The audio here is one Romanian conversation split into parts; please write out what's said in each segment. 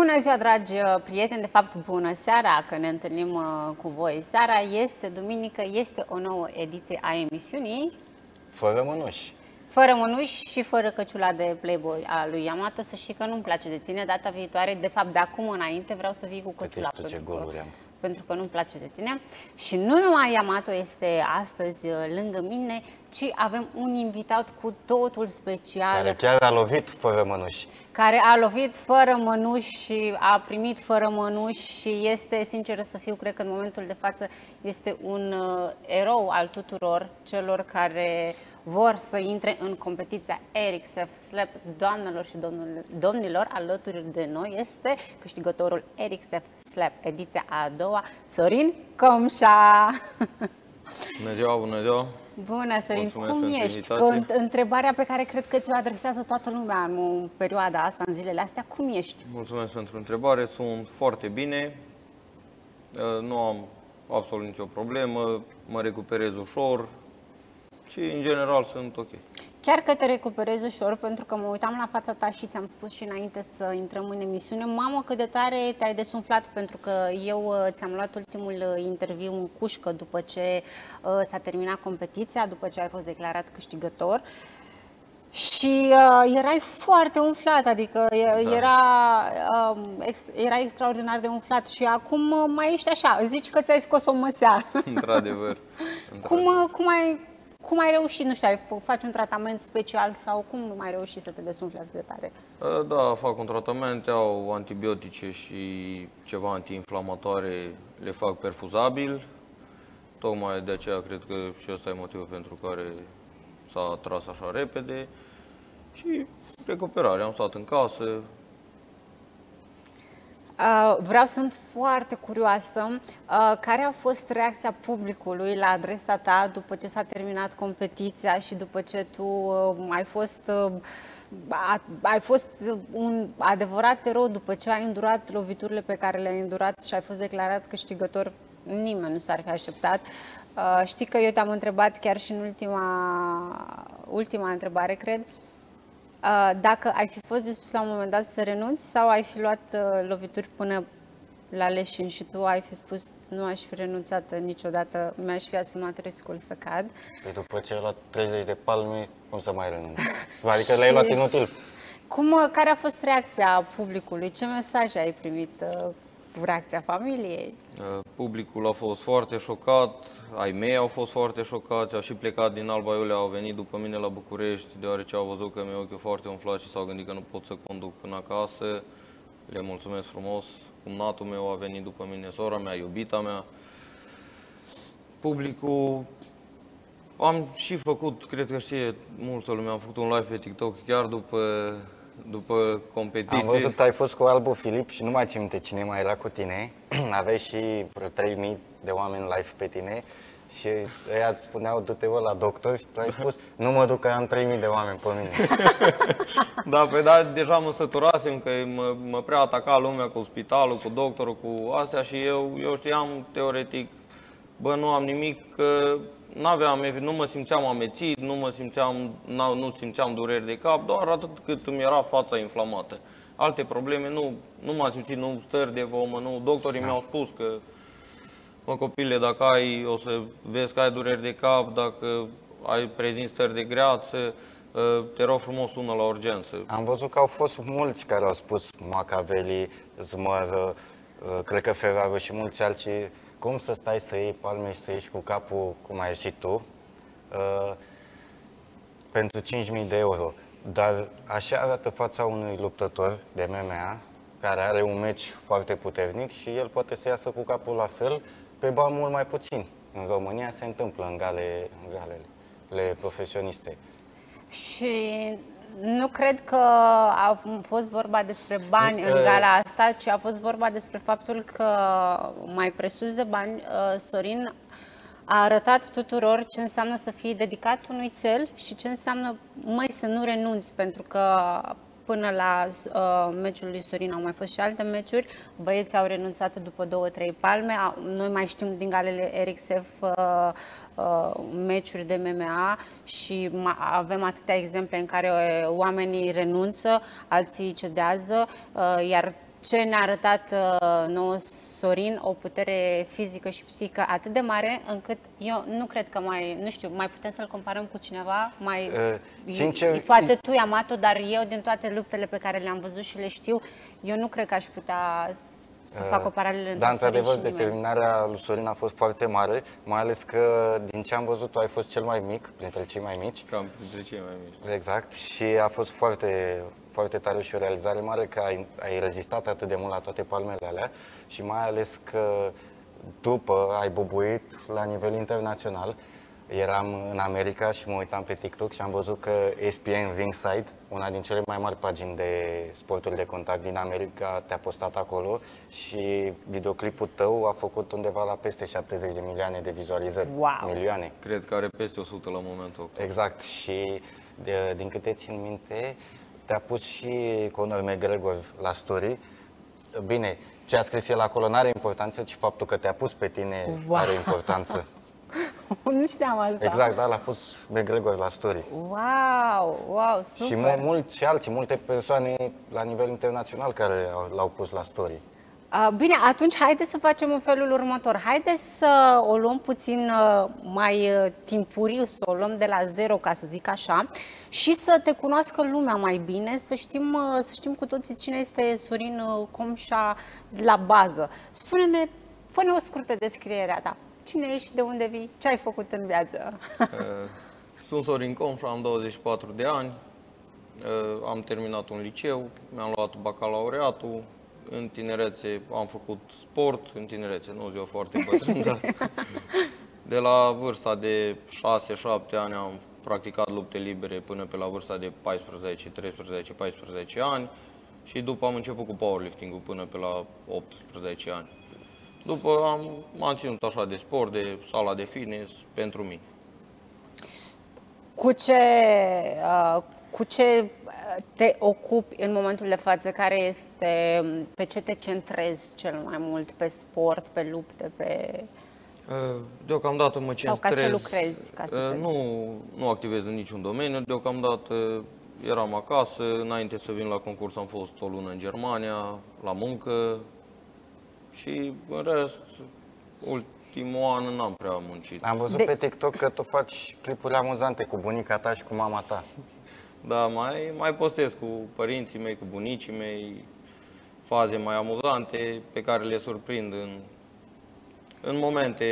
Bună ziua, dragi prieteni! De fapt, bună seara, că ne întâlnim cu voi. Seara este duminică, este o nouă ediție a emisiunii Fără mănuși. Fără mănuși și fără căciula de Playboy a lui Yamato. Să știi că nu-mi place de tine. Data viitoare, de fapt, de acum înainte, vreau să vii cu căciula. Pentru că nu-mi place de tine. Și nu numai Yamato este astăzi lângă mine, ci avem un invitat cu totul special. Care chiar a lovit fără mănuși. Care a lovit fără mănuși și a primit fără mănuși și este, sincer să fiu, cred că în momentul de față este un erou al tuturor celor care vor să intre în competiția Eric Sef Slap. Doamnelor și domnilor, alături de noi este câștigătorul Eric Sef Slap, ediția a doua, Sorin Comșa. Bună ziua, bună ziua! Bună, Sorin, cum ești? Întrebarea pe care cred că ți-o adresează toată lumea în perioada asta, în zilele astea, cum ești? Mulțumesc pentru întrebare, sunt foarte bine, nu am absolut nicio problemă, mă recuperez ușor și în general sunt ok. Chiar că te recuperezi ușor, pentru că mă uitam la fața ta și ți-am spus și înainte să intrăm în emisiune, mamă, cât de tare te-ai desumflat, pentru că eu ți-am luat ultimul interviu în cușcă după ce s-a terminat competiția, după ce ai fost declarat câștigător. Și erai foarte umflat, adică era extraordinar de umflat și acum mai ești așa, zici că ți-ai scos o măsea. Într-adevăr. Cum ai reușit, nu știu, faci un tratament special sau cum nu mai reușit să te desumfli atât de tare? Da, fac un tratament, iau antibiotice și ceva antiinflamatoare, le fac perfuzabil. Tocmai de aceea cred că și ăsta e motivul pentru care s-a tras așa repede. Și recuperare, am stat în casă. Sunt foarte curioasă. Care a fost reacția publicului la adresa ta după ce s-a terminat competiția și după ce tu ai fost un adevărat erou după ce ai îndurat loviturile pe care le-ai îndurat și ai fost declarat câștigător? Nimeni nu s-ar fi așteptat. Știi că eu te-am întrebat chiar și în ultima întrebare, cred, dacă ai fi fost dispus la un moment dat să renunți sau ai fi luat lovituri până la leșin și tu ai fi spus nu aș fi renunțat niciodată, mi-aș fi asumat riscul să cad. Păi după ce ai luat 30 de palme, cum să mai renunți? Adică le-ai luat inutil. Care a fost reacția publicului? Ce mesaje ai primit? Reacția familiei? Publicul a fost foarte șocat, ai mei au fost foarte șocați, au și plecat din Alba Iulia, au venit după mine la București, deoarece au văzut că mi-e ochiul foarte umflat și s-au gândit că nu pot să conduc până acasă. Le mulțumesc frumos, cumnatul meu a venit după mine, sora mea, iubita mea. Publicul, am și făcut, cred că știe multă lume, am făcut un live pe TikTok chiar după competiție. Am văzut, ai fost cu Albu Filip și nu mai țin minte cine mai era cu tine. Aveai și vreo 3000 de oameni live pe tine și ăia îți spuneau du-te la doctor și tu ai spus nu mă duc că am 3000 de oameni pe mine. Da, păi da, deja mă săturasem că mă prea ataca lumea cu spitalul, cu doctorul, cu astea și eu știam teoretic, bă, nu am nimic, că nu mă simțeam amețit, nu simțeam dureri de cap, doar atât cât îmi era fața inflamată. Alte probleme nu m-am simțit, nu stări de vomă, nu. Doctorii mi-au spus că, mă, copile, dacă o să vezi că ai dureri de cap, dacă prezinți stări de greață, te rog frumos, sună la urgență. Am văzut că au fost mulți care au spus, Macaveli, Zmăr, cred că Ferraru și mulți alții, cum să stai să iei palme și să ieși cu capul, cum ai ieșit tu, pentru 5.000 de euro. Dar așa arată fața unui luptător de MMA, care are un meci foarte puternic și el poate să iasă cu capul la fel, pe bani mult mai puțin. În România se întâmplă în galele profesioniste. Și nu cred că a fost vorba despre bani în gala asta, ci a fost vorba despre faptul că, mai presus de bani, Sorin a arătat tuturor ce înseamnă să fii dedicat unui cel și ce înseamnă, măi, să nu renunți, pentru că până la meciul lui Sorin au mai fost și alte meciuri, băieții au renunțat după 2-3 palme, noi mai știm din galele Eric Sef meciuri de MMA și avem atâtea exemple în care oamenii renunță, alții cedează, iar ce ne-a arătat nouă Sorin, o putere fizică și psihică atât de mare, încât eu nu cred că nu știu, mai putem să-l comparăm cu cineva, sincer, poate tu, Amato, dar eu din toate luptele pe care le-am văzut și le știu, eu nu cred că aș putea să fac o paralelă între Da, într-adevăr, Sorin și nimeni. determinarea lui Sorin a fost foarte mare, mai ales că, din ce am văzut, tu ai fost cel mai mic, printre cei mai mici. Cam printre cei mai mici. Exact, și a fost foarte, foarte tare și o realizare mare că ai rezistat atât de mult la toate palmele alea și mai ales că după ai bubuit la nivel internațional. Eram în America și mă uitam pe TikTok și am văzut că ESPN Ringside, una din cele mai mari pagini de sporturi de contact din America, te-a postat acolo și videoclipul tău a făcut undeva la peste 70 de milioane de vizualizări. Wow. Milioane. Cred că are peste 100 la momentul actual. Exact. Și din câte țin minte, te-a pus și Conor McGregor la story. Bine, ce a scris el acolo n-are importanță, ci faptul că te-a pus pe tine are importanță. Nu știam asta. Exact, da, l-a pus McGregor la story. Wow, super. Și mulți alții, multe persoane la nivel internațional care l-au pus la story. Bine, atunci haideți să facem în felul următor. Haideți să o luăm puțin mai timpuriu, să o luăm de la zero, ca să zic așa, și să te cunoască lumea mai bine, să știm cu toții cine este Sorin Comșa la bază. Spune-ne, fă-ne o scurtă descriere a ta. Cine ești, de unde vii, ce ai făcut în viață? Sunt Sorin Comșa, am 24 de ani, am terminat un liceu, mi-am luat bacalaureatul, în tinerețe am făcut sport, în tinerețe, nu ziua foarte bătrân, dar de la vârsta de 6-7 ani am practicat lupte libere până pe la vârsta de 13-14 ani și după am început cu powerlifting-ul până pe la 18 ani. După m-am ținut așa de sport, de sala de fitness, pentru mine. Cu ce te ocupi în momentul de față? Pe ce te centrezi cel mai mult? Pe sport, pe lupte, pe... Deocamdată mă centrez... Sau ca ce lucrezi? Nu activez în niciun domeniu. Deocamdată eram acasă. Înainte să vin la concurs am fost o lună în Germania, la muncă. Și în rest, ultimul an n-am prea muncit. Am văzut pe TikTok că tu faci clipuri amuzante cu bunica ta și cu mama ta. Da, mai postez cu părinții mei, cu bunicii mei, faze mai amuzante pe care le surprind în momente.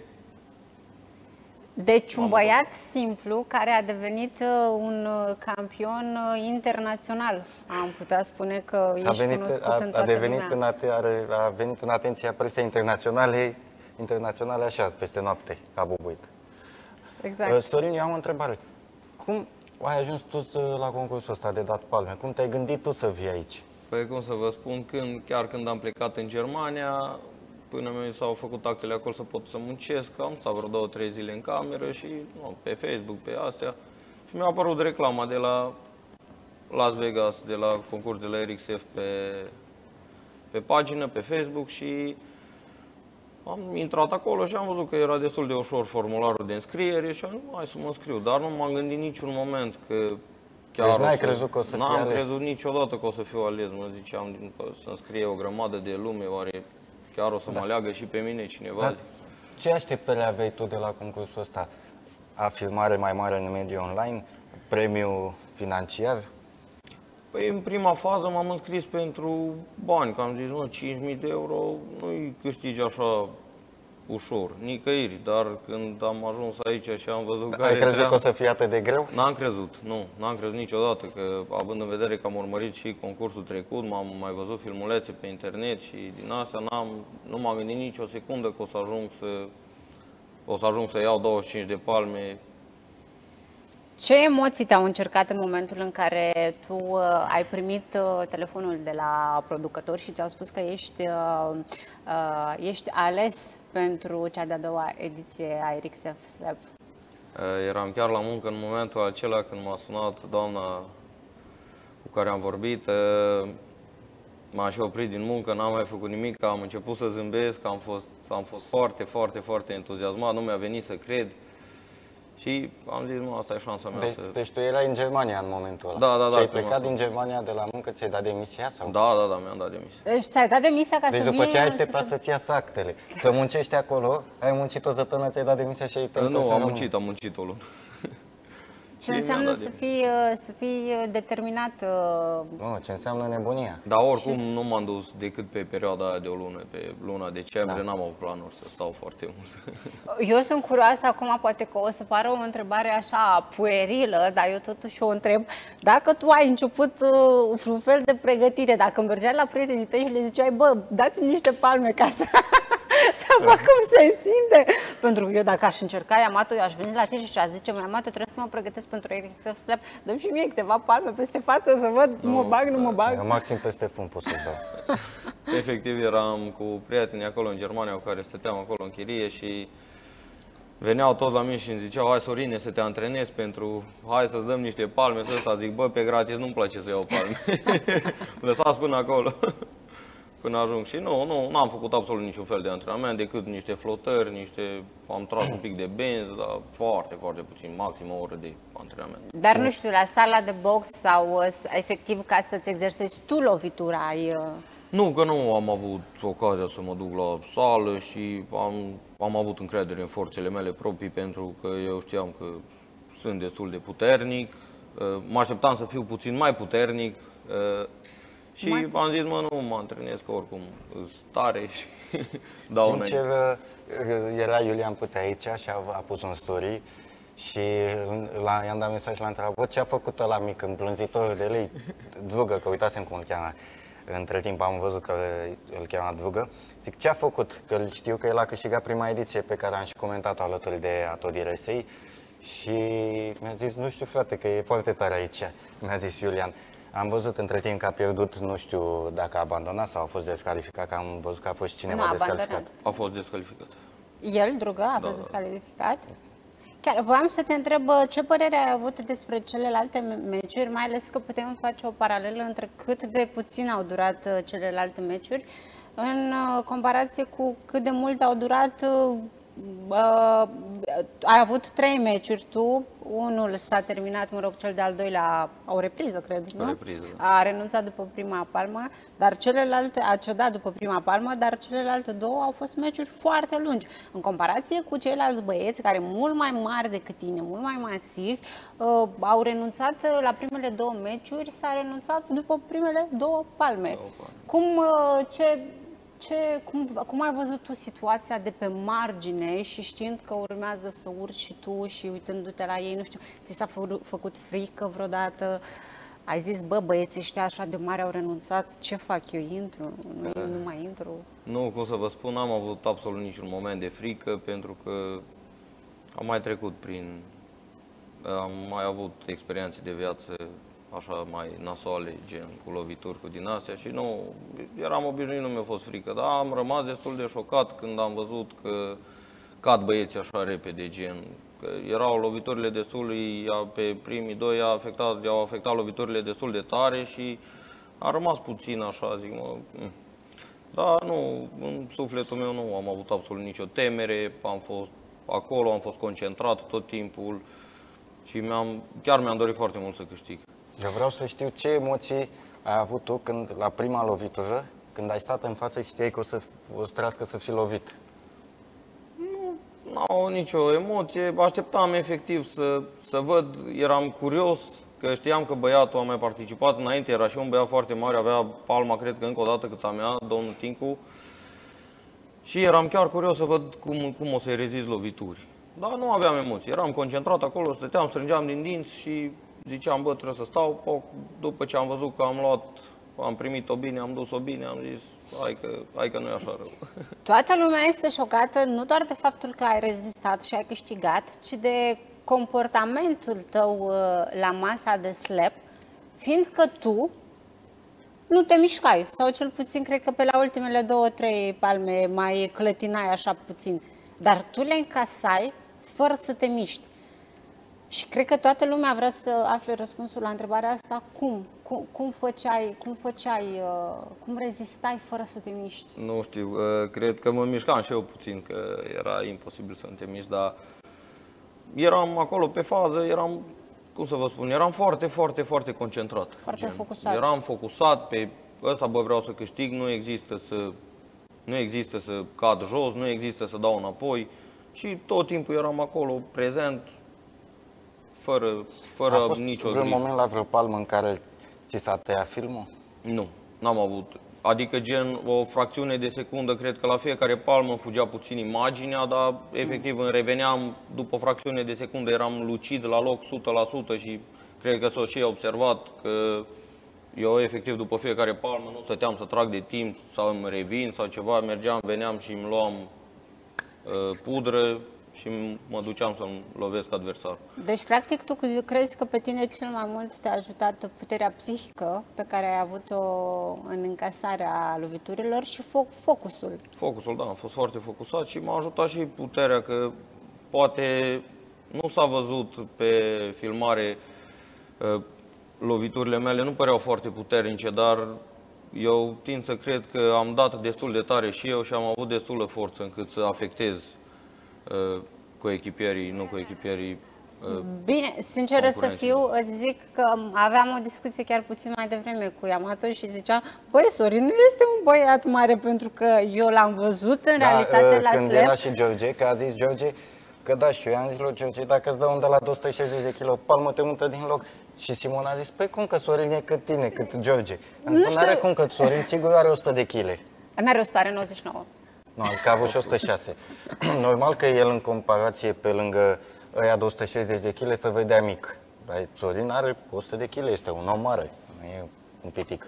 Deci un băiat simplu care a devenit un campion internațional. Am putea spune că ești cunoscut în toată lumea. A venit în atenția presei internaționale așa, peste noapte, a bubuit. Exact. Sorin, eu am o întrebare. Cum ai ajuns tu la concursul ăsta de dat palme? Cum te-ai gândit tu să vii aici? Păi cum să vă spun, chiar când am plecat în Germania, până mi s-au făcut actele acolo să pot să muncesc, am stat vreo 2-3 zile în cameră și pe Facebook, pe astea. Și mi-a apărut reclama de la Las Vegas, de la concurs de la RXF pe pagină, pe Facebook și am intrat acolo și am văzut că era destul de ușor formularul de înscriere și am zis, hai să mă înscriu. Dar nu m-am gândit niciun moment că chiar deci n-ai crezut că o să fii ales? N-am crezut niciodată că o să fiu ales. Mă ziceam să înscrie o grămadă de lume, oare chiar o să mă aleagă și pe mine cineva? Dar ce așteptări aveai tu de la concursul ăsta? Afirmare mai mare în mediul online? Premiu financiar? Păi în prima fază m-am înscris pentru bani, că am zis, 5.000 de euro nu-i câștigi așa ușor, nicăieri, dar când am ajuns aici și am văzut care... Ai crezut că o să fie atât de greu? N-am crezut, n-am crezut niciodată, că având în vedere că am urmărit și concursul trecut, m-am mai văzut filmulețe pe internet și din astea nu m-am gândit nici o secundă că o să ajung să iau 25 de palme. Ce emoții te-au încercat în momentul în care tu ai primit telefonul de la producător și ți-au spus că ești ales pentru cea de-a doua ediție a RXF Slap? Eram chiar la muncă în momentul acela când m-a sunat doamna cu care am vorbit. M-am și oprit din muncă, n-am mai făcut nimic, am început să zâmbesc, am fost foarte, foarte, foarte entuziasmat, nu mi-a venit să cred. Și am zis, nu, asta e șansa mea să... Deci tu erai în Germania în momentul ăla. Da. Și ai plecat din Germania de la muncă, ți-ai dat demisia? Sau? Da, mi-am dat demisia. Deci ți-ai dat demisia ca Deci să după vii... ce ai așteptat să-ți ia actele, să muncești acolo, ai muncit o săptămână, ți-ai dat demisia și ai te-ai întors Nu, în am România. muncit o lună. Ce Și înseamnă mi-am dat să fii determinat? Nu, ce înseamnă nebunia. Dar oricum nu m-am dus decât pe perioada aia de o lună, pe luna decembrie, n-am avut planuri să stau foarte mult. Eu sunt curioasă acum, poate că o să pară o întrebare așa puerilă, dar eu totuși o întreb. Dacă tu ai început un fel de pregătire, dacă mergeai la prietenii tăi și le ziceai, bă, dați-mi niște palme ca să... să fac cum se simte. Pentru că eu dacă aș încerca, Yamato, eu aș veni la tine și aș zice, Yamato, trebuie să mă pregătesc pentru Eric Slap, dă-mi și mie câteva palme peste față să văd, mă bag, nu mă bag. Maxim peste fund pot să-ți dau. Efectiv eram cu prietenii acolo în Germania cu care stăteam acolo în chirie și veneau toți la mine și îmi ziceau, hai Sorine să te antrenezi pentru, hai să-ți dăm niște palme, să ăsta, zic, bă, pe gratis nu-mi place să iau palme. Lăsați până acolo. Până ajung și nu am făcut absolut niciun fel de antrenament decât niște flotări, am tras un pic de benzi, dar foarte, foarte puțin, maxim o oră de antrenament. Dar nu știu, la sala de box sau efectiv ca să-ți exersezi tu lovitura ai... Nu, că nu am avut ocazia să mă duc la sală și am avut încredere în forțele mele proprii pentru că eu știam că sunt destul de puternic, mă așteptam să fiu puțin mai puternic. Și am zis, mă, nu mă antrenez, că oricum sunt tare și dau Sincer, înainte. era Iulian Putea aici și a pus un story și i-am dat mesaj la întreabă, bă, ce a făcut ăla mic, împlânzitor de lei, Drugă, că uitasem cum îl cheamă. Între timp am văzut că îl cheamă Drugă. Zic, ce a făcut? Că știu că el a câștigat prima ediție pe care am și comentat-o alături de Atodire Sei și mi-a zis, nu știu frate, că e foarte tare aici, mi-a zis Iulian. Am văzut între timp că a pierdut, nu știu dacă a abandonat sau a fost descalificat, că am văzut că a fost cineva descalificat. A fost descalificat. El, Drugă, a fost descalificat? Chiar voiam să te întreb ce părere ai avut despre celelalte meciuri, mai ales că putem face o paralelă între cât de puțin au durat celelalte meciuri în comparație cu cât de mult au durat. Ai avut 3 meciuri tu, unul s-a terminat, mă rog, cel de-al doilea, o repriză, cred, nu? O repriză. A renunțat după prima palmă, dar celelalte, a cedat după prima palmă, dar celelalte două au fost meciuri foarte lungi. În comparație cu ceilalți băieți, care mult mai mari decât tine, mult mai masivi, au renunțat la primele 2 meciuri, s-a renunțat după primele 2 palme. Cum ai văzut tu situația de pe margine și știind că urmează să urci și tu și uitându-te la ei, nu știu, ți s-a făcut frică vreodată? Ai zis, bă, băieții ăștia așa de mari au renunțat, ce fac eu, intru? Nu mai intru? Nu, cum să vă spun, n-am avut absolut niciun moment de frică pentru că am mai trecut am mai avut experiențe de viață așa mai nasoale, gen cu lovituri, cu din astea și nu, eram obișnuit, nu mi-a fost frică, dar am rămas destul de șocat când am văzut că cad băieții așa repede, gen, că erau loviturile destul, pe primii 2 i-au afectat loviturile destul de tare și a rămas puțin așa, zic, dar nu, în sufletul meu nu am avut absolut nicio temere, am fost acolo, am fost concentrat tot timpul și chiar mi-am dorit foarte mult să câștig. Eu vreau să știu ce emoții ai avut tu când, la prima lovitură, când ai stat în față și știai că o să trească să fii lovit. Nu am nicio emoție, așteptam efectiv să văd, eram curios, că știam că băiatul a mai participat înainte, era și un băiat foarte mare, avea palma, cred că încă o dată cât a mea, domnul Tincu, și eram chiar curios să văd cum o să-i rezist lovituri. Dar nu aveam emoții, eram concentrat acolo, stăteam, strângeam din dinți și ziceam, bă, trebuie să stau. După ce am văzut că am primit-o bine, am dus-o bine, am zis, hai că nu e așa rău. Toată lumea este șocată nu doar de faptul că ai rezistat și ai câștigat, ci de comportamentul tău la masa de slap, fiindcă tu nu te mișcai, sau cel puțin cred că pe la ultimele 2-3 palme mai clătinai așa puțin, dar tu le încasai fără să te miști. Și cred că toată lumea vrea să afle răspunsul la întrebarea asta, cum rezistai fără să te miști? Nu știu, cred că mă mișcam și eu puțin, că era imposibil să nu te miști, dar eram acolo pe fază, eram, cum să vă spun, eram foarte, foarte, foarte concentrat. Foarte focusat. Eram focusat pe ăsta, bă, vreau să câștig, nu există să cad jos, nu există să dau înapoi și tot timpul eram acolo, prezent, fără nicio vreun grijă. moment la vreo palmă în care ți s-a tăiat filmul? Nu, n-am avut. Adică gen o fracțiune de secundă, cred că la fiecare palmă fugea puțin imaginea, dar efectiv îmi reveneam după o fracțiune de secundă, eram lucid la loc 100% și cred că s-o și observat că eu efectiv după fiecare palmă nu stăteam să trag de timp sau îmi revin sau ceva, mergeam, veneam și îmi luam pudră și mă duceam să-mi lovesc adversarul. Deci, practic, tu crezi că pe tine cel mai mult te-a ajutat puterea psihică pe care ai avut-o în încasarea loviturilor și focusul. Focusul, da, am fost foarte focusat și m-a ajutat și puterea, că poate nu s-a văzut pe filmare, loviturile mele nu păreau foarte puternice, dar eu tind să cred că am dat destul de tare și eu și am avut destulă forță încât să afectez coechipierii, nu coechipierii. Bine, sinceră să fiu, îți zic că aveam o discuție chiar puțin mai devreme cu Yamato și zicea, băi, Sorin nu este un băiat mare, pentru că eu l-am văzut în realitate la când slab. era și George, că a zis George, că da, și eu i-am zis lui George, dacă îți dau un de la 260 de kg, palmă te mută din loc. Și Simona a zis, păi cum că Sorin e cât tine, cât George? Nu are cum, că Sorin sigur are 100 de kg. N-are 100, are 99. Nu, am zis că a avut și 106. Normal că el, în comparație, pe lângă ăia de 160 de kg, să vedea mic. Dar Sorin are 100 de kg, este un om mare, nu e un pitic.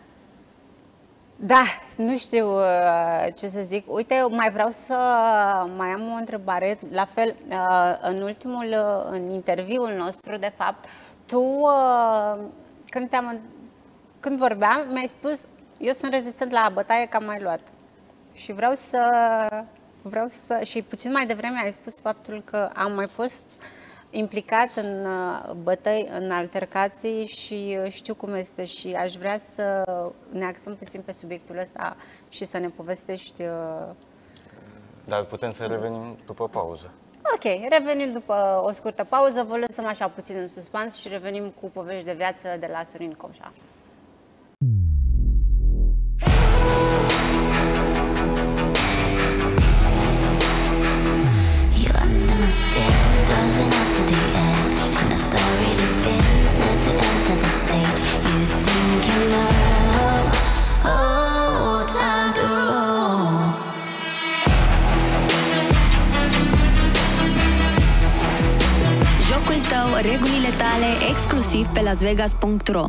Da, nu știu ce să zic. Uite, mai vreau să mai am o întrebare. La fel, în interviul nostru, de fapt, tu, când vorbeam, mi-ai spus, eu sunt rezistent la bătaie, că am mai luat. Și vreau să, și puțin mai devreme ai spus faptul că am mai fost implicat în bătăi, în altercații și știu cum este și aș vrea să ne axăm puțin pe subiectul ăsta și să ne povestești. Dar putem să revenim după pauză. Ok, revenim după o scurtă pauză, vă lăsăm așa puțin în suspans și revenim cu povești de viață de la Sorin Comșa. Jocul tău, regulile tale, exclusiv pe lasvegas.ro.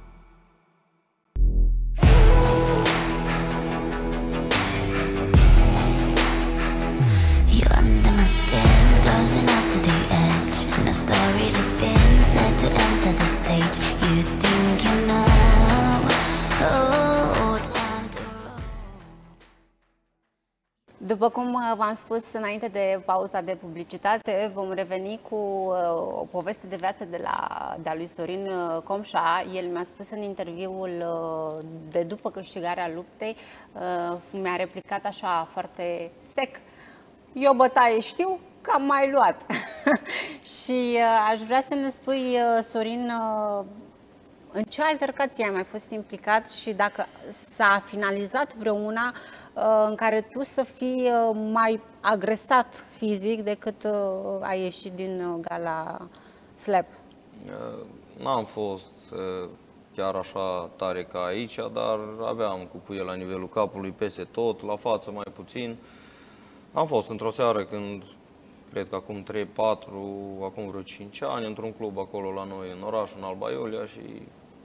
După cum v-am spus înainte de pauza de publicitate, vom reveni cu o poveste de viață de-a lui Sorin Comșa. El mi-a spus în interviul de după câștigarea luptei, mi-a replicat așa foarte sec: eu bătaie știu că am mai luat. Și aș vrea să ne spui, Sorin, în ce altercație ai mai fost implicat și dacă s-a finalizat vreuna în care tu să fii mai agresat fizic decât ai ieșit din gala slap? N-am fost chiar așa tare ca aici, dar aveam cucuie la nivelul capului peste tot, la față mai puțin. Am fost într-o seară când, cred că acum 3-4, acum vreo 5 ani, într-un club acolo la noi în oraș, în Alba Iulia, și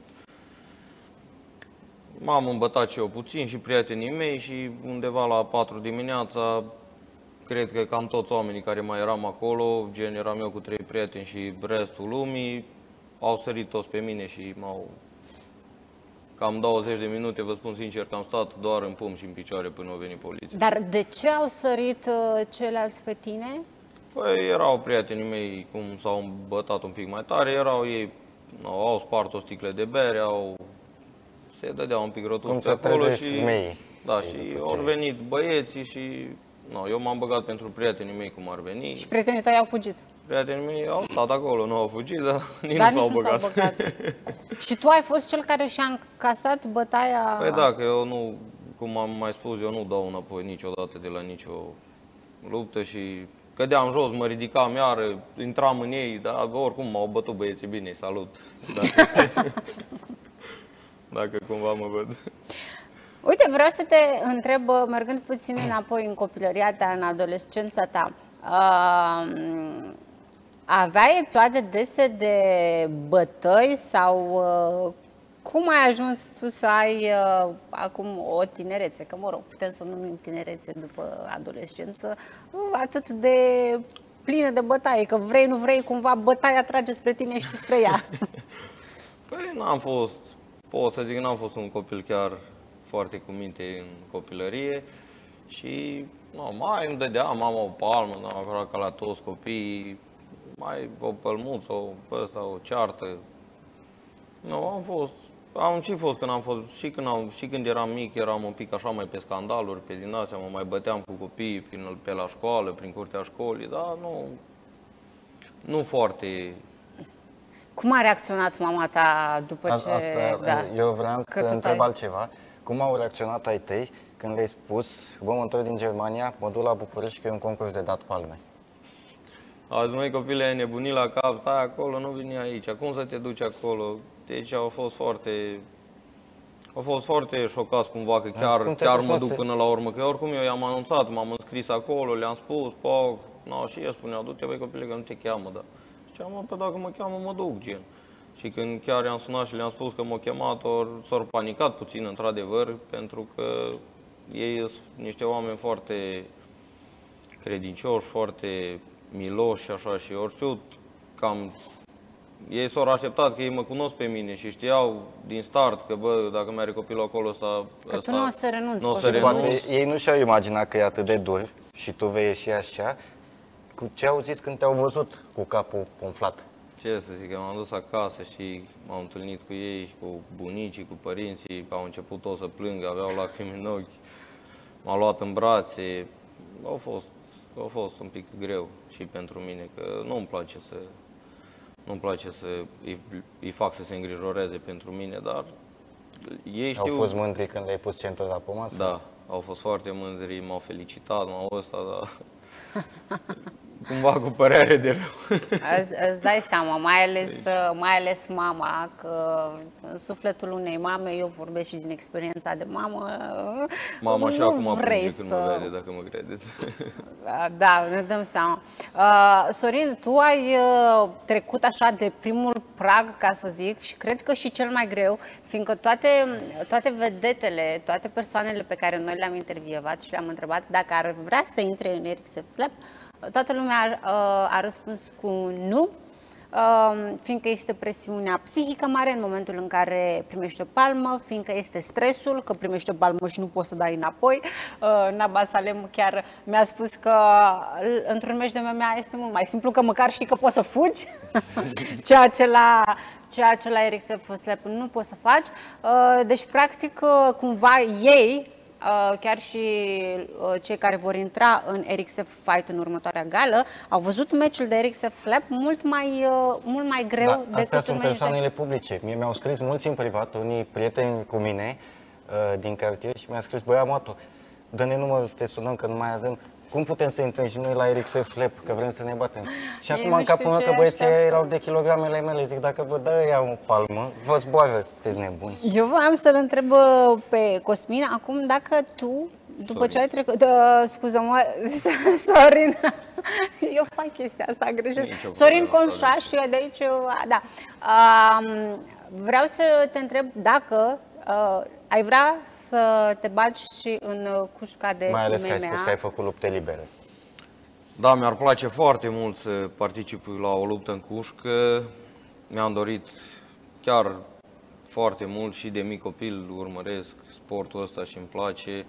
m-am îmbătat și eu puțin și prietenii mei și undeva la 4 dimineața, cred că cam toți oamenii care mai eram acolo, gen eram eu cu 3 prieteni și restul lumii, au sărit toți pe mine și m-au... Cam 20 de minute, vă spun sincer, că am stat doar în pumni și în picioare până au venit poliția. Dar de ce au sărit ceilalți pe tine? Păi erau prietenii mei, cum s-au îmbătat un pic mai tare, erau ei, au spart o sticlă de bere, se dădeau un pic rotunzi pe acolo și... Zmeii. Da, și au venit băieții și... eu m-am băgat pentru prietenii mei cum ar veni. Și prietenii tăi au fugit? Prietenii mei au stat acolo, nu au fugit, dar nici Dar nu nici s-au nu s-au băgat. băgat. Și tu ai fost cel care și-a încasat bătaia... Păi da, că eu nu, cum am mai spus, eu nu dau înapoi niciodată de la nicio luptă și cădeam jos, mă ridicam iară, intram în ei, dar oricum m-au bătut băieții bine, salut. Dacă cumva mă văd. Uite, vreau să te întreb, mergând puțin înapoi în copilăria ta, în adolescența ta, aveai episoade dese de bătăi sau cum ai ajuns tu să ai acum o tinerețe, că mă rog, putem să o numim tinerețe după adolescență, atât de plină de bătaie, că vrei, nu vrei, cumva bătaia trage spre tine și tu spre ea. Păi n-am fost, pot să zic, n-am fost un copil chiar foarte cu minte în copilărie și mai îmi dădea mama o palmă, acolo ca la toți copiii, mai o pălmuță, o ceartă. Nu, am și fost când am fost, și când eram mic, eram un pic așa mai pe scandaluri, pe din astea, mă mai băteam cu copiii pe la școală, prin curtea școlii, dar nu foarte. Cum a reacționat mama ta după ce... Asta, da, eu vreau să întreb ai... altceva. Cum au reacționat ai tăi când le-ai spus, bă, mă întorc din Germania, mă duc la București că e un concurs de dat palme? Azi, măi, copile, ai nebunit la cap, stai acolo, nu veni aici, cum să te duci acolo? Deci au fost foarte șocați cumva că chiar mă duc până la urmă, că oricum eu i-am anunțat, m-am înscris acolo, le-am spus, și ei spuneau, du-te, băi, copile, că nu te cheamă, da. Ziceam, mă, dacă mă cheamă, mă duc, gen. Și când chiar i-am sunat și le-am spus că m-au chemat, s-au panicat puțin, într-adevăr, pentru că ei sunt niște oameni foarte credincioși, foarte miloși, așa, și ori știut cam. Ei s-au așteptat că ei mă cunosc pe mine și știau din start că, bă, dacă mai are copilul acolo ăsta... Că tu nu o să renunți. Poate ei nu și-au imaginat că e atât de dur și tu vei ieși așa. Cu ce au zis când te-au văzut cu capul umflat? Ce să zic, m-am dus acasă și m-am întâlnit cu ei și cu bunicii, cu părinții, au început toți să plângă, aveau lacrimi în ochi, m-au luat în brațe. A fost un pic greu și pentru mine, că nu-mi place să îi fac să se îngrijoreze pentru mine, dar ei știu... Au fost mândri când le-ai pus centura pe masă? Da, au fost foarte mândri, m-au felicitat, dar cumva cu părere de rău. Îți dai seama, mai ales mama, că în sufletul unei mame, eu vorbesc și din experiența de mamă, mama și acum plânge când mă vede, dacă mă credeți. Da, ne dăm seama. Sorin, tu ai trecut așa de primul prag, ca să zic, și cred că și cel mai greu, fiindcă toate vedetele, toate persoanele pe care noi le-am intervievat și le-am întrebat dacă ar vrea să intre în Eric Seff Slap, toată lumea a răspuns cu nu, fiindcă este presiunea psihică mare în momentul în care primești o palmă, fiindcă este stresul, că primești o palmă și nu poți să dai înapoi. Naba Salem chiar mi-a spus că într-un meci de MMA este mult mai simplu, că măcar știi că poți să fugi, ceea ce la Eric Seff Slap nu poți să faci. Deci, practic, cumva ei, chiar și cei care vor intra în Eric Seff Fight în următoarea gală, au văzut meciul de Eric Seff Slap mult mai greu decât astea sunt persoanele publice. Mie mi-au scris mulți în privat, unii prieteni cu mine din cartier și mi-a scris, băi, Amato, dă-ne numărul să te sunăm că nu mai avem. Cum putem să intrăm și noi la Eric Seff Slap, că vrem să ne batem? Și acum în capul meu că băieții erau de kilogramele mele, zic, dacă vă dă ea o palmă, vă zboară, sunteți nebuni. Eu voiam să-l întreb pe Cosmin acum dacă tu, după ce ai trecut... Scuză-mă, Sorin, eu fac chestia asta greșit. Sorin Conșa și eu de aici, da. Vreau să te întreb dacă ai vrea să te bagi și în cușca de MMA. Mai ales că ai spus că ai făcut lupte libere. Da, mi-ar place foarte mult să particip la o luptă în cușcă. Mi-am dorit chiar foarte mult și de mic copil urmăresc sportul ăsta și îmi place.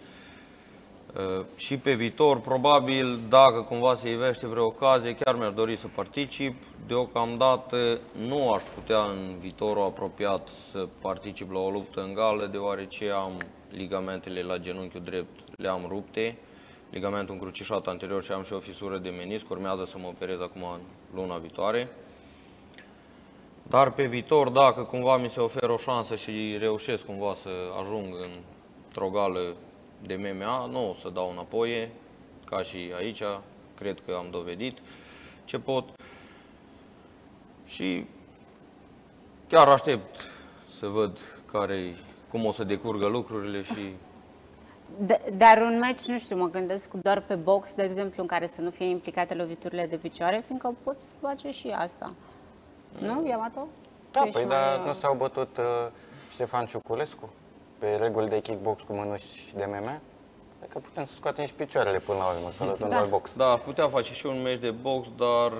Și pe viitor, probabil, dacă cumva se ivește vreo ocazie, chiar mi-aș dori să particip. Deocamdată nu aș putea în viitorul apropiat să particip la o luptă în gală, deoarece am ligamentele la genunchiul drept, le-am rupte, ligamentul încrucișat anterior și am și o fisură de menisc, urmează să mă operez acum luna viitoare. Dar pe viitor, dacă cumva mi se oferă o șansă și reușesc cumva să ajung într-o gală de MMA, nu o să dau înapoi, ca și aici, cred că am dovedit ce pot. Și chiar aștept să văd cum o să decurgă lucrurile și... Dar un meci, nu știu, mă gândesc doar pe box, de exemplu, în care să nu fie implicate loviturile de picioare, fiindcă poți face și asta. Nu, Yamato? Da, păi dar nu s-au bătut Ștefan Ciuculescu pe reguli de kickbox cu mânuși de MMA? Adică putem să scoatem și picioarele până la urmă, să lăsăm doar box. Da, putea face și un meci de box, dar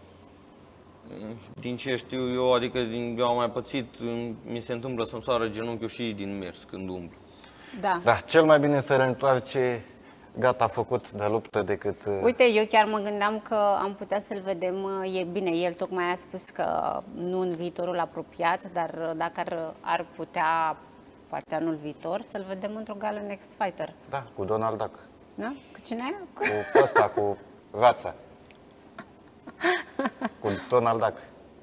din ce știu eu, adică eu am mai pățit, mi se întâmplă să-mi sară genunchiul și din mers când umblu. Da. Da, cel mai bine să reîntoarce gata făcut de luptă decât... Uite, eu chiar mă gândeam că am putea să-l vedem, e bine, el tocmai a spus că nu în viitorul apropiat, dar dacă ar putea, poate anul viitor, să-l vedem într-o gală Next Fighter. Da, cu Donald Duck. Da? Cu cine? Cu ăsta, cu Rața. Cu Donald Duck.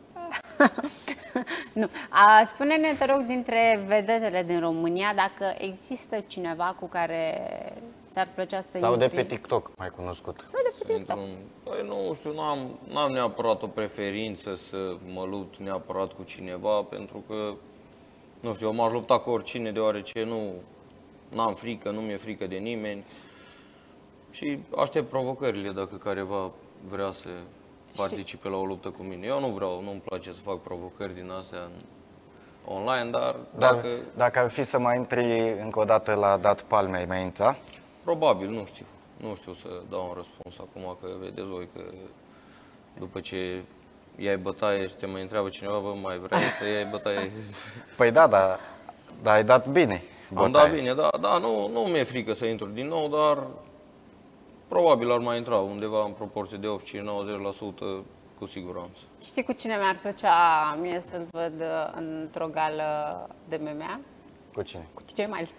Nu. Spune-ne, te rog, dintre vedetele din România, dacă există cineva cu care ți-ar plăcea să Sau intri... de pe TikTok, mai cunoscut. Sau de pe TikTok. Păi nu știu, n-am neapărat o preferință să mă lupt neapărat cu cineva, pentru că, nu știu, eu m-aș lupta cu oricine, deoarece n-am frică, nu mi-e frică de nimeni. Și aștept provocările dacă careva vrea să participe la o luptă cu mine. Eu nu-mi place să fac provocări din astea online, dar dacă ar fi să mai intri încă o dată la dat palme, ai mai intra? Probabil, nu știu. Nu știu să dau un răspuns acum, că vedeți voi că după ce iei bătaie și te mai întreabă cineva, bă, mai vrei să iei bătaie? Păi da, dar ai dat bine bătaie. Am dat bine, da, nu mi-e frică să intru din nou, dar probabil ar mai intra undeva în proporție de 85-90% cu siguranță. Știi cu cine mi-ar plăcea mie să-l văd într-o gală de MMA? Cu cine? Cu TJ Miles.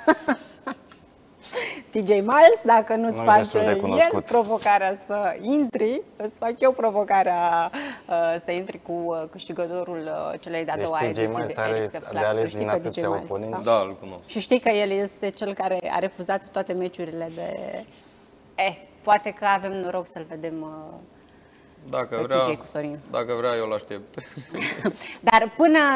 TJ Miles, dacă nu-ți face el provocarea să intri, îți fac eu provocarea să intri cu câștigătorul celei de-a doua ediții TJ Miles are de ales din atâția oponenți. Da, îl cunosc. Și știi că el este cel care a refuzat toate meciurile de... poate că avem noroc să-l vedem dacă vrea, eu l-aștept. Dar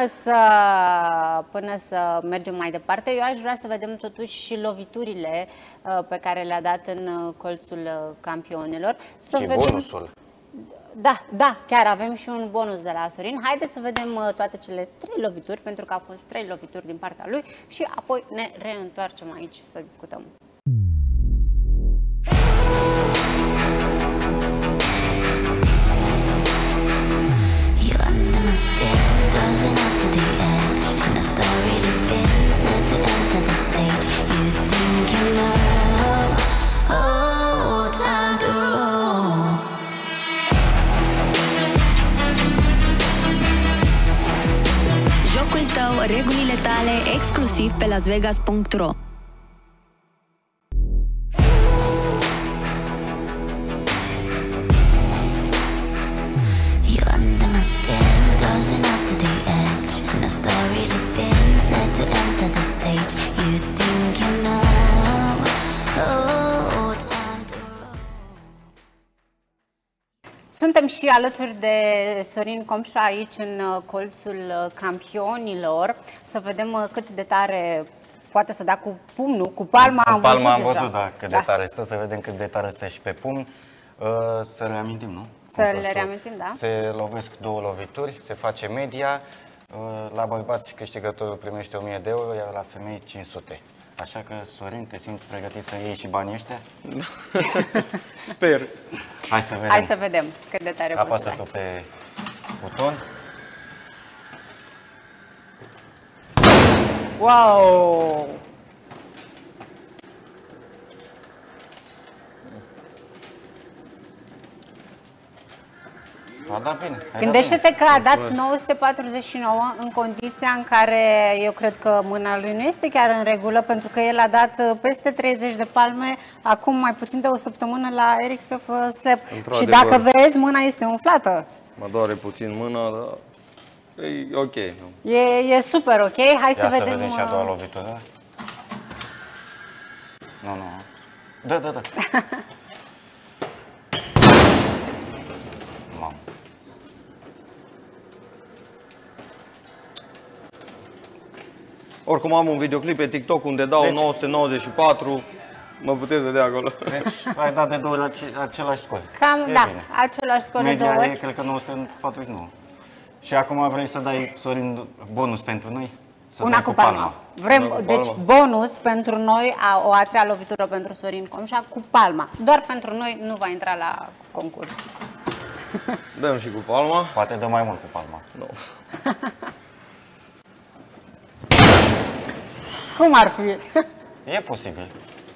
până să mergem mai departe, eu aș vrea să vedem totuși și loviturile pe care le-a dat în colțul campionilor. Și bonusul. Da, chiar avem și un bonus de la Sorin. Haideți să vedem toate cele 3 lovituri, pentru că au fost 3 lovituri din partea lui și apoi ne reîntoarcem aici să discutăm. Jocul tău, regulile tale, exclusiv pe lasvegas.ro. Suntem și alături de Sorin Comșa aici în colțul campionilor. Să vedem cât de tare poate să dea cu pumnul, cu palma. Am văzut, da, cât de tare stă, să vedem cât de tare stă și pe pumn. Să le amintim, nu? Le reamintim, da. Se lovesc 2 lovituri, se face media. La bărbați câștigătorul primește 1000 de euro, iar la femei 500. Așa că, Sorin, te simți pregătit să iei și banii ăștia? Sper. Hai să vedem cât de tare poți să dai. Apasă tu pe buton. Wow! A dat bine. Gândește-te că a dat 949 în condiția în care eu cred că mâna lui nu este chiar în regulă, pentru că el a dat peste 30 de palme acum mai puțin de o săptămână la Ericssov Slap. Și dacă vezi, mâna este umflată. Mă doare puțin mâna, dar e ok. E super ok. Hai să vedem. Să vedem și a doua lovitură. Nu. Da. Mamă. Oricum am un videoclip pe TikTok unde dau 994, mă puteți vedea acolo. Deci ai dat de 2 ori același scor. Cam, da, bine. Același scor de 2 Media ori. e, cred că 949. Și acum vrei să dai, Sorin, bonus pentru noi? Una cu palma. Deci bonus pentru noi, o a treia lovitură pentru Sorin Comșa cu palma. Doar pentru noi, nu va intra la concurs. Dăm și cu palma. Poate dă mai mult cu palma. Nu. Cum ar fi? E posibil.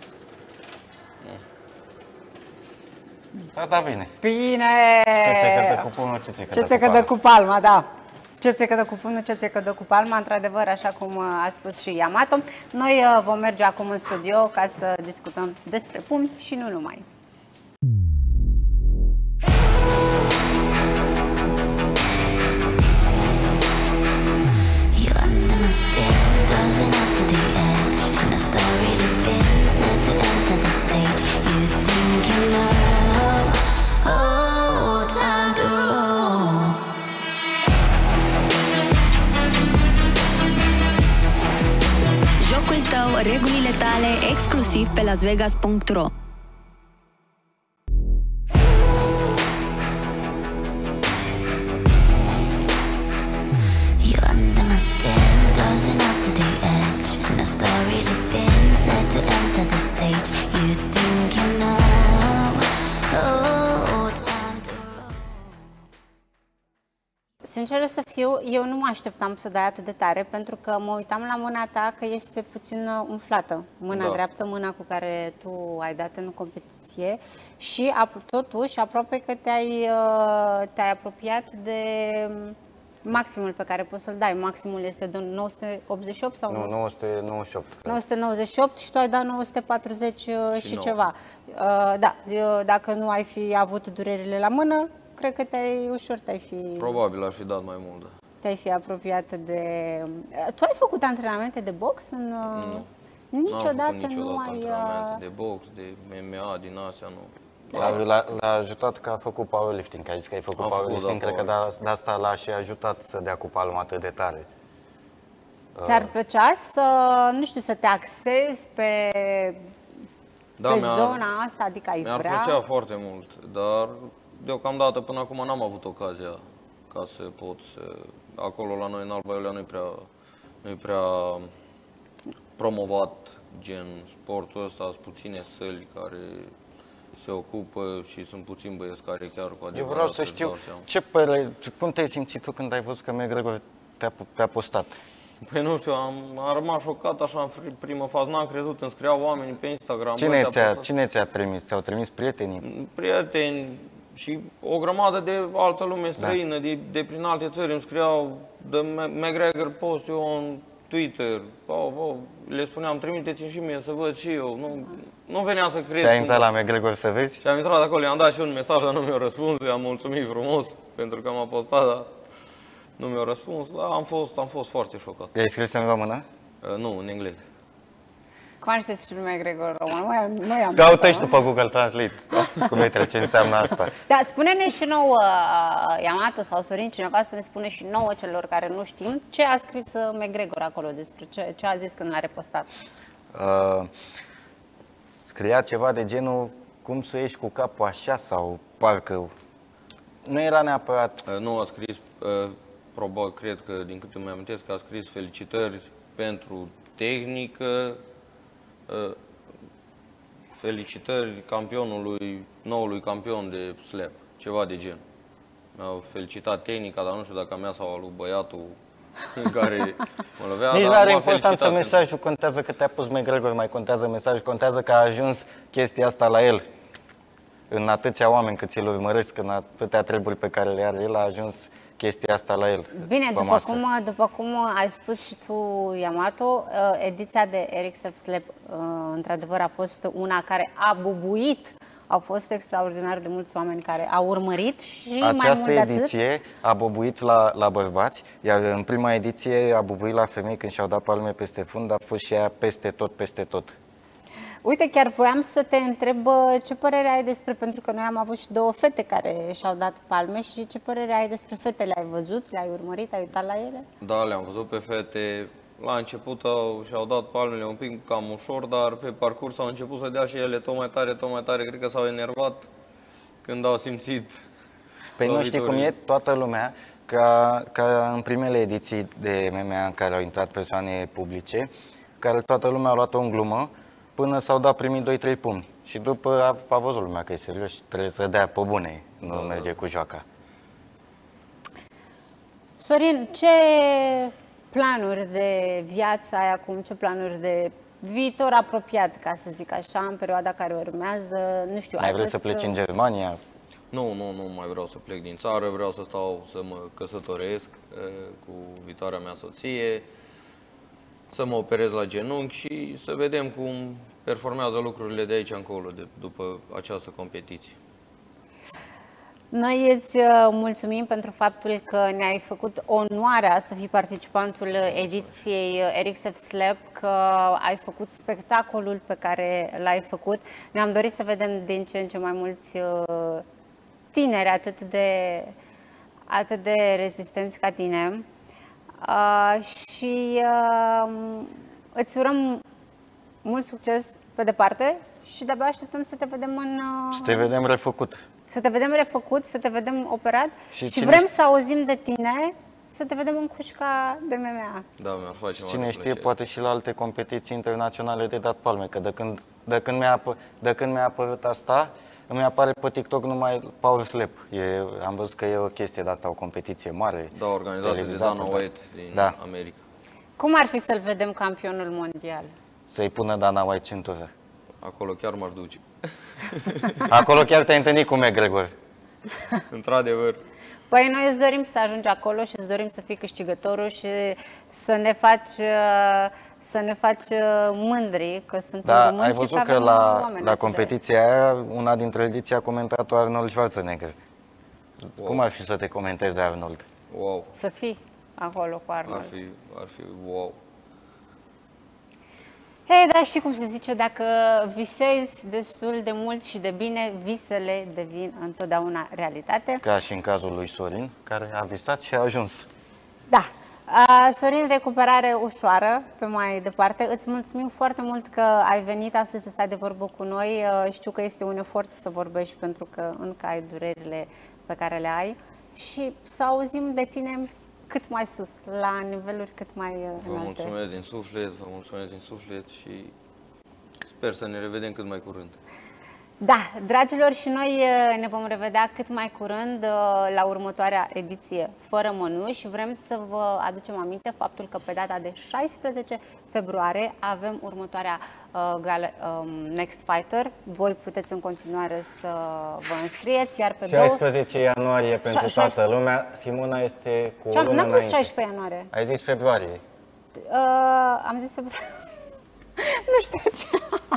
Da, bine. Bine! Ce ți-e cădă cu pumnul, ce ți-e cădă cu palma, da. Ce ți-e cădă cu pumnul, ce ți-e cădă cu palma, într-adevăr, așa cum a spus și Yamato. Noi vom merge acum în studio ca să discutăm despre pumni și nu numai. Regulile tale exclusiv pe lasvegas.ro. Sinceră să fiu, eu nu mă așteptam să dai atât de tare, pentru că mă uitam la mâna ta că este puțin umflată. Mâna dreaptă, mâna cu care tu ai dat în competiție și totuși aproape că te-ai apropiat de maximul pe care poți să-l dai. Maximul este de 988 sau? Nu, 998. 998 și tu ai dat 940 și ceva. Da, dacă nu ai fi avut durerile la mână, cred că ușor te-ai fi... Probabil ar fi dat mai mult. Te-ai fi apropiat de... Tu ai făcut antrenamente de box? Nu. Niciodată nu ai... antrenamente de box, de MMA, din astea, nu. L-a ajutat că a făcut powerlifting, că ai zis că ai făcut powerlifting, cred că de asta l-a și ajutat să dea cu palma atât de tare. Ți-ar plăcea să, nu știu, să te axezi pe zona asta, adică ai vrea? Mi-ar plăcea foarte mult, dar deocamdată până acum n-am avut ocazia ca să pot să... Acolo la noi în Alba Iulia nu-i prea promovat gen sportul ăsta, sunt puține săli care se ocupă și sunt puțini băieți care chiar cu adevărat. Eu vreau să știu cum te-ai simțit tu când ai văzut că McGregor te-a postat? Păi nu știu, am rămas șocat așa în primă fază, n-am crezut, îmi scriau oamenii pe Instagram. Cine ți-a trimis? Ți-au trimis prietenii? Prieteni și o grămadă de altă lume străină, de prin alte țări, îmi scriau de McGregor post eu în Twitter. Le spuneam, trimiteți-mi și mie să văd și eu. Nu venea să cred. Și ai intrat la McGregor să vezi? Și am intrat acolo, i-am dat și un mesaj, dar nu mi-a răspuns, i-am mulțumit frumos pentru că m-a postat, dar nu mi-a răspuns. Dar am fost foarte șocat. I-ai scris în română? Nu, în engleză. Cum aș și lui McGregor român? Caută și tu pe Google Translate. Cum e ce înseamnă asta? Da, spune-ne și nouă, Yamato sau Sorin, cineva să ne spune și nouă celor care nu știm, ce a scris McGregor acolo, despre ce a zis când l-a repostat. Scria ceva de genul, cum să ieși cu capul așa sau parcă... Nu era neapărat... Nu a scris, probabil, cred că, din câte îmi amintesc, a scris felicitări pentru tehnică, felicitări noului campion de slap, ceva de gen. Mi-au felicitat tehnica, dar nu știu dacă a mea sau a lui băiatul în care mă lovea. Nici nu are importanță mesajul, contează că te-a pus McGregor, mai contează mesajul, contează că a ajuns chestia asta la el. în atâția oameni cât îl urmăresc, în atâtea treburi pe care le are el, a ajuns chestia asta la el. Bine, după cum ai spus și tu, Yamato, ediția de Eric Slep, într-adevăr, a fost una care a bubuit. Au fost extraordinar de mulți oameni care au urmărit și mai mult de atât. Această ediție a bubuit la bărbați, iar în prima ediție a bubuit la femei când și-au dat palme peste fund, a fost și ea peste tot, peste tot. Uite, chiar voiam să te întreb ce părere ai despre, pentru că noi am avut și două fete care și-au dat palme, și ce părere ai despre fete? Le-ai văzut, le-ai urmărit, ai uitat la ele? Da, le-am văzut pe fete. La început și-au dat palmele un pic cam ușor, dar pe parcurs au început să dea și ele tot mai tare, tot mai tare. Cred că s-au enervat când au simțit. Păi nu știi cum e? Toată lumea, ca în primele ediții de MMA în care au intrat persoane publice, care toată lumea a luat-o în glumă, până s-au dat primii 2-3 pumni. Și după a văzut lumea că e serios și trebuie să dea pe bune, nu merge cu joaca. Sorin, ce planuri de viață ai acum, ce planuri de viitor apropiat, ca să zic așa, în perioada care urmează? Nu știu, mai vrei să pleci în Germania? Nu mai vreau să plec din țară, vreau să stau să mă căsătoresc cu viitoarea mea soție, să mă operez la genunchi și să vedem cum performează lucrurile de aici încolo, după această competiție. Noi îți mulțumim pentru faptul că ne-ai făcut onoarea să fii participantul ediției Eric Slep, că ai făcut spectacolul pe care l-ai făcut. Ne-am dorit să vedem din ce în ce mai mulți tineri atât de rezistenți ca tine. Și îți urăm mult succes pe departe și de-abia așteptăm să te vedem Să te vedem refăcut. Să te vedem refăcut, să te vedem operat și vrem să auzim de tine, să te vedem în cușca de MMA. Da, mi-ar face mare Cine știe, plăcere. poate și la alte competiții internaționale de dat palme, că de când mi-a apărut asta, îmi apare pe TikTok numai Power Slap. Am văzut că e o chestie de asta, o competiție mare. Da, organizată de Dana White din America. Cum ar fi să-l vedem campionul mondial? Să-i pună Dana White centură. Acolo chiar m-aș duce. Acolo chiar te-ai întâlnit cu McGregor. Într-adevăr. Păi noi îți dorim să ajungi acolo și îți dorim să fii câștigătorul și să ne faci mândri că suntem români. Ai văzut că la competiția aia, una dintre ediții a comentat-o Arnold Schwarzenegger. Wow. Cum ar fi să te comentezi de Arnold? Wow. Să fii acolo cu Arnold. Ar fi wow. Hei, dar știi cum se zice, dacă visezi destul de mult și de bine, visele devin întotdeauna realitate. Ca și în cazul lui Sorin, care a visat și a ajuns. Da. Sorin, recuperare ușoară pe mai departe. Îți mulțumim foarte mult că ai venit astăzi să stai de vorbă cu noi. Știu că este un efort să vorbești pentru că încă ai durerile pe care le ai și să auzim de tine cât mai sus, la niveluri cât mai înalte. Vă mulțumesc din suflet, și sper să ne revedem cât mai curând. Da, dragilor, și noi ne vom revedea cât mai curând la următoarea ediție Fără Mănuși. Vrem să vă aducem aminte faptul că pe data de 16 februarie avem următoarea gală Next Fighter. Voi puteți în continuare să vă înscrieți, iar pe 16 ianuarie pentru toată lumea. Simona este cu o lună înainte. N-am zis 16 ianuarie. Ai zis februarie. Am zis februarie. Nu știu ce.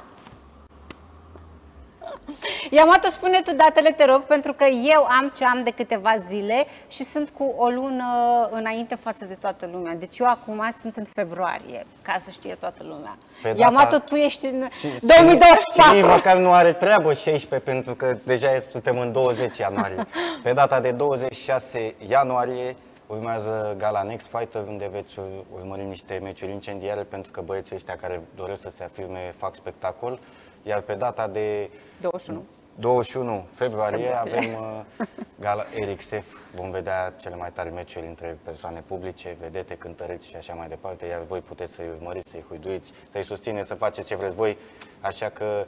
Yamato, spune tu datele, te rog, pentru că eu am ce am de câteva zile și sunt cu o lună înainte față de toată lumea. Deci eu acum sunt în februarie, ca să știe toată lumea. Yamato, tu ești în 2024. Și măcar nu are treabă 16, pentru că deja suntem în 20 ianuarie. Pe data de 26 ianuarie urmează gala Next Fighter, unde veți urmări niște meciuri incendiare, pentru că băieții ăștia care doresc să se afirme fac spectacol. Iar pe data de 21 februarie avem gala Eric Sef. Vom vedea cele mai tari meciuri între persoane publice, vedete, cântăreți și așa mai departe. Iar voi puteți să-i urmăriți, să-i huiduiți, să-i susțineți, să faceți ce vreți voi. Așa că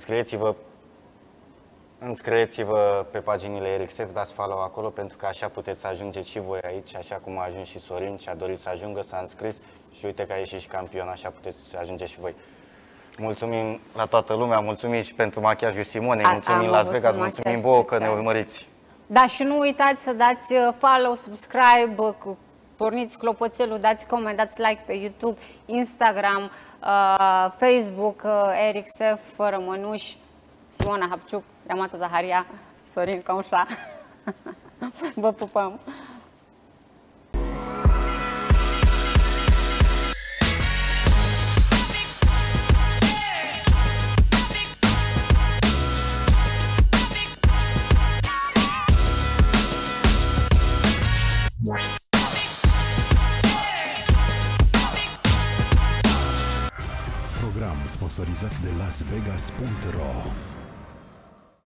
înscrieți-vă pe paginile Eric Sef, dați follow acolo, pentru că așa puteți să ajungeți și voi aici, așa cum a ajuns și Sorin și a dorit să ajungă, s-a înscris și uite că a ieșit și campion, așa puteți să ajungeți și voi. Mulțumim la toată lumea, mulțumim și pentru machiajul Simonei, mulțumim Las Vegas, mulțumim vouă că ne urmăriți. Da, și nu uitați să dați follow, subscribe, porniți clopoțelul, dați coment, dați like pe YouTube, Instagram, Facebook, Eric Sef, Fără Mănuși, Simona Hapciuc, Yamato Zaharia, Sorin Caușa. Vă pupăm! Program sponsorizat de LasVegas.ro.